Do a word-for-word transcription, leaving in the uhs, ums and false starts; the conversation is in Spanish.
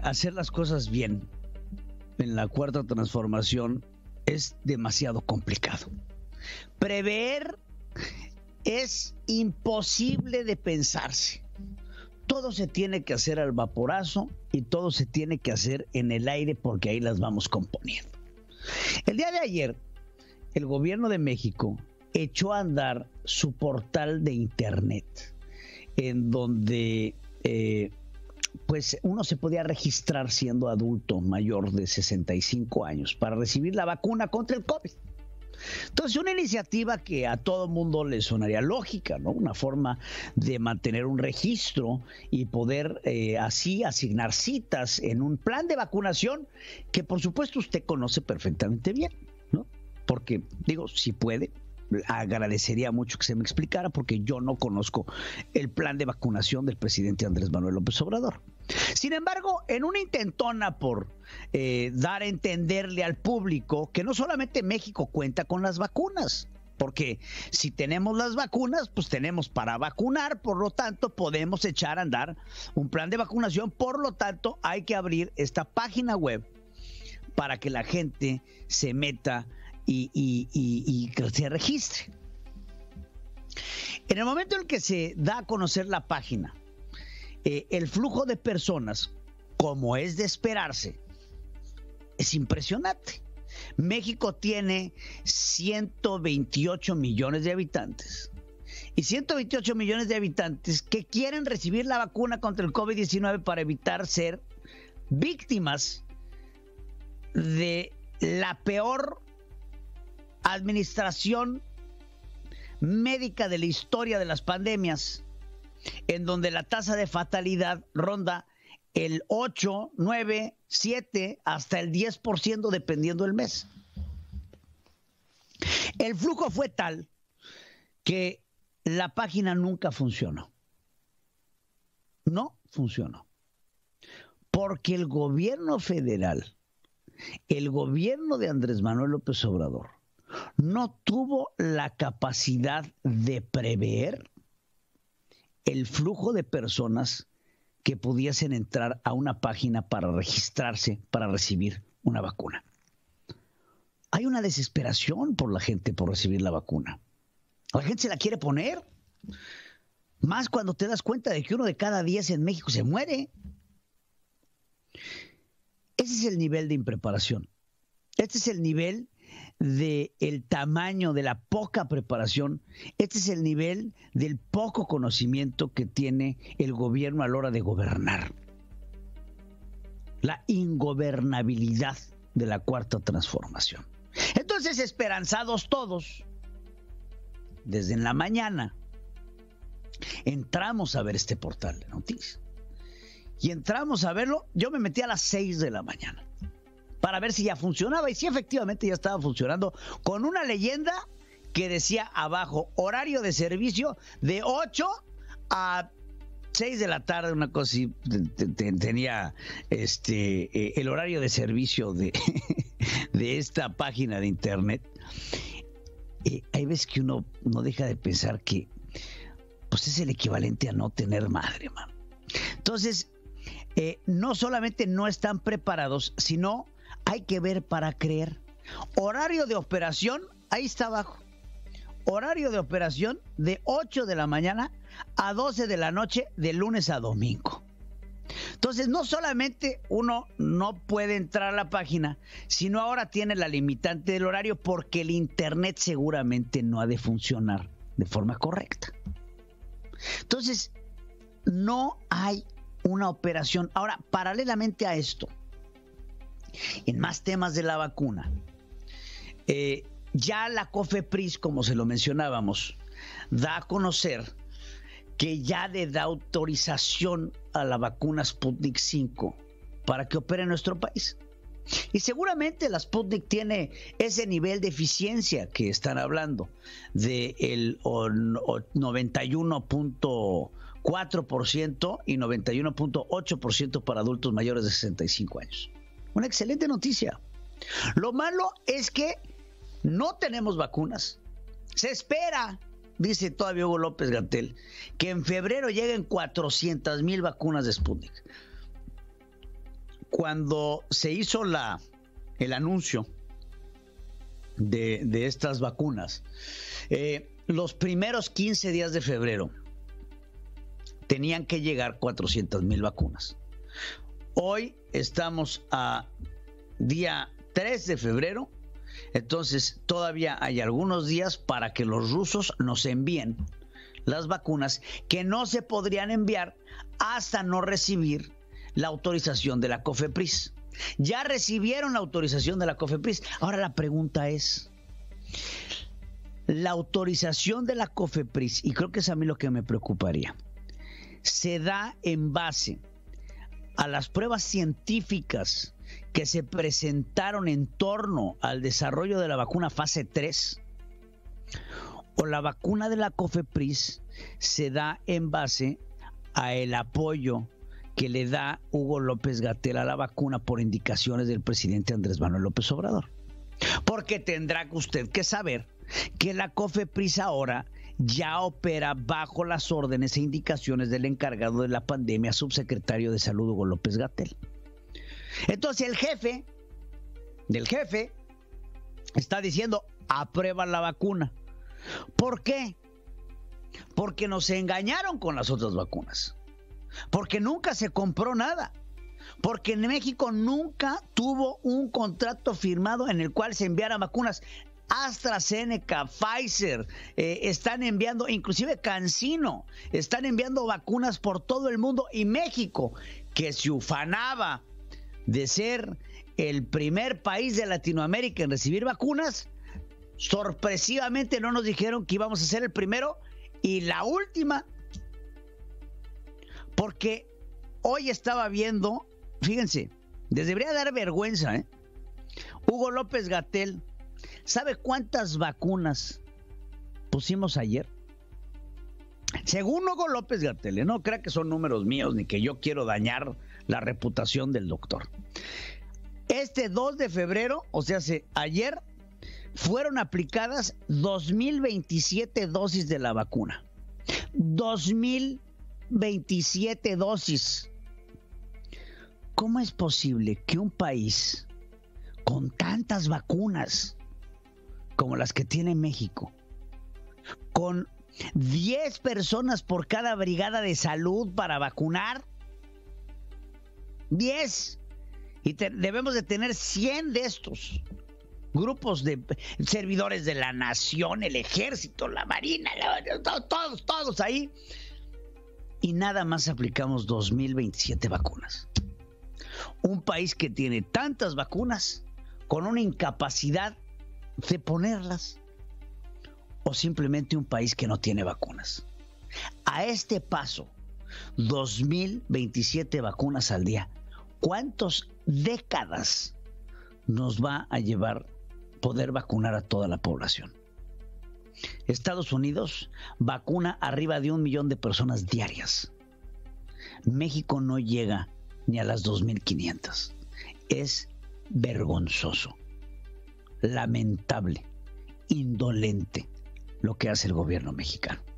hacer las cosas bien en la cuarta transformación es demasiado complicado. Prever es imposible de pensarse. Todo se tiene que hacer al vaporazo y todo se tiene que hacer en el aire porque ahí las vamos componiendo. El día de ayer, el gobierno de México echó a andar su portal de internet, en donde eh, pues uno se podía registrar siendo adulto mayor de sesenta y cinco años para recibir la vacuna contra el COVID. Entonces, una iniciativa que a todo mundo le sonaría lógica, ¿no? Una forma de mantener un registro y poder eh, así asignar citas en un plan de vacunación que, por supuesto, usted conoce perfectamente bien, ¿no? Porque, digo, si puede, agradecería mucho que se me explicara porque yo no conozco el plan de vacunación del presidente Andrés Manuel López Obrador. Sin embargo, en una intentona por eh, dar a entenderle al público que no solamente México cuenta con las vacunas, porque si tenemos las vacunas, pues tenemos para vacunar, por lo tanto podemos echar a andar un plan de vacunación, por lo tanto hay que abrir esta página web para que la gente se meta y, y, y, y que se registre. En el momento en que se da a conocer la página, eh, el flujo de personas, como es de esperarse, es impresionante. México tiene ciento veintiocho millones de habitantes. Y ciento veintiocho millones de habitantes que quieren recibir la vacuna contra el COVID diecinueve para evitar ser víctimas de la peor administración médica de la historia de las pandemias, en donde la tasa de fatalidad ronda el ocho, nueve, siete hasta el diez por ciento dependiendo del mes. El flujo fue tal que la página nunca funcionó. No funcionó. Porque el gobierno federal, el gobierno de Andrés Manuel López Obrador, no tuvo la capacidad de prever el flujo de personas que pudiesen entrar a una página para registrarse, para recibir una vacuna. Hay una desesperación por la gente por recibir la vacuna. La gente se la quiere poner. Más cuando te das cuenta de que uno de cada diez en México se muere. Ese es el nivel de impreparación. Este es el nivel del tamaño de la poca preparación. Este es el nivel del poco conocimiento que tiene el gobierno a la hora de gobernar. La ingobernabilidad de la cuarta transformación. Entonces, esperanzados todos, desde en la mañana, entramos a ver este portal de noticias. Y entramos a verlo, yo me metí a las seis de la mañana para ver si ya funcionaba, y sí, efectivamente ya estaba funcionando, con una leyenda que decía abajo, horario de servicio de ocho a seis de la tarde, una cosa así, tenía este eh, el horario de servicio de, de esta página de internet. Eh, hay veces que uno no deja de pensar que pues es el equivalente a no tener madre, man. Entonces, eh, no solamente no están preparados, sino hay que ver para creer. Horario de operación, ahí está abajo. Horario de operación de ocho de la mañana a doce de la noche, de lunes a domingo. Entonces, no solamente uno no puede entrar a la página, sino ahora tiene la limitante del horario porque el internet seguramente no ha de funcionar de forma correcta. Entonces, no hay una operación. Ahora, paralelamente a esto, en más temas de la vacuna, eh, ya la COFEPRIS, como se lo mencionábamos, da a conocer que ya le da autorización a la vacuna Sputnik cinco para que opere en nuestro país. Y seguramente la Sputnik tiene ese nivel de eficiencia que están hablando, del noventa y uno punto cuatro por ciento y noventa y uno punto ocho por ciento para adultos mayores de sesenta y cinco años. Una excelente noticia. Lo malo es que no tenemos vacunas. Se espera, dice todavía Hugo López-Gatell, que en febrero lleguen cuatrocientas mil vacunas de Sputnik. cuando se hizo la, el anuncio de, de estas vacunas, eh, los primeros quince días de febrero tenían que llegar cuatrocientas mil vacunas. Hoy estamos a día tres de febrero, entonces todavía hay algunos días para que los rusos nos envíen las vacunas que no se podrían enviar hasta no recibir la autorización de la COFEPRIS. Ya recibieron la autorización de la COFEPRIS. Ahora la pregunta es, la autorización de la COFEPRIS, y creo que es a mí lo que me preocuparía, se da en base a las pruebas científicas que se presentaron en torno al desarrollo de la vacuna fase tres, o la vacuna de la COFEPRIS se da en base a el apoyo que le da Hugo López-Gatell a la vacuna por indicaciones del presidente Andrés Manuel López Obrador. Porque tendrá usted que saber que la COFEPRIS ahora ya opera bajo las órdenes e indicaciones del encargado de la pandemia, subsecretario de Salud, Hugo López-Gatell. Entonces el jefe del jefe está diciendo, aprueba la vacuna. ¿Por qué? Porque nos engañaron con las otras vacunas. Porque nunca se compró nada. Porque en México nunca tuvo un contrato firmado en el cual se enviaran vacunas. AstraZeneca, Pfizer, eh, están enviando, inclusive CanSino, están enviando vacunas por todo el mundo. Y México, que se ufanaba de ser el primer país de Latinoamérica en recibir vacunas, sorpresivamente no nos dijeron que íbamos a ser el primero y la última. Porque hoy estaba viendo, fíjense, les debería dar vergüenza, ¿eh? Hugo López-Gatell, ¿sabe cuántas vacunas pusimos ayer? Según Hugo López-Gatell, ¿eh? No crea que son números míos ni que yo quiero dañar la reputación del doctor. Este dos de febrero, o sea, ayer, fueron aplicadas dos mil veintisiete dosis de la vacuna. dos mil veintisiete dosis. ¿Cómo es posible que un país con tantas vacunas como las que tiene México, con diez personas por cada brigada de salud para vacunar, diez, y te, debemos de tener cien de estos grupos de servidores de la nación, el ejército, la marina, la, todos, todos ahí, y nada más aplicamos dos mil veintisiete vacunas? Un país que tiene tantas vacunas con una incapacidad de ponerlas, o simplemente un país que no tiene vacunas. A este paso, dos mil veintisiete vacunas al día, ¿cuántas décadas nos va a llevar poder vacunar a toda la población? Estados Unidos vacuna arriba de un millón de personas diarias. México no llega ni a las dos mil quinientas. Es vergonzoso, lamentable, indolente lo que hace el gobierno mexicano.